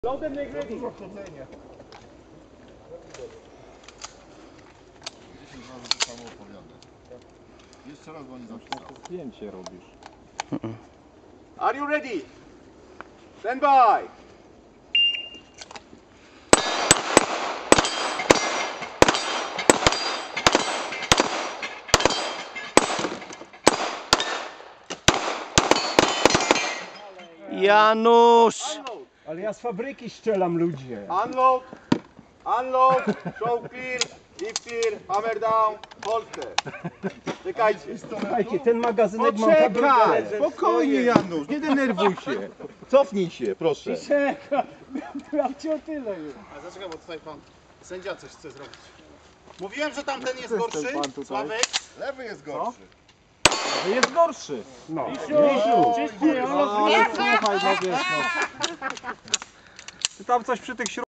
Loadem make ready. 10 razy to samo opowiada. Jeszcze raz, bo nie zapisał. Zdjęcie robisz. Are you ready? Stand by! Janusz! Unload! Ale ja z fabryki strzelam, ludzie. Unload! Unload! Show clear! Deep clear! Hammer down! Holster! Czekajcie! Słuchajcie, ten magazynek mam Poczekaj! fabrykę. Spokojnie, Janusz, nie denerwuj się. Cofnij się, proszę. Czekaj, miałem cię o tyle już. A zaczekaj, bo tutaj pan sędzia coś chce zrobić. Mówiłem, że tamten jest gorszy, Sławek. Lewy jest gorszy. Jest gorszy. No. Słuchaj, no wiesz, no. Ty tam coś przy tych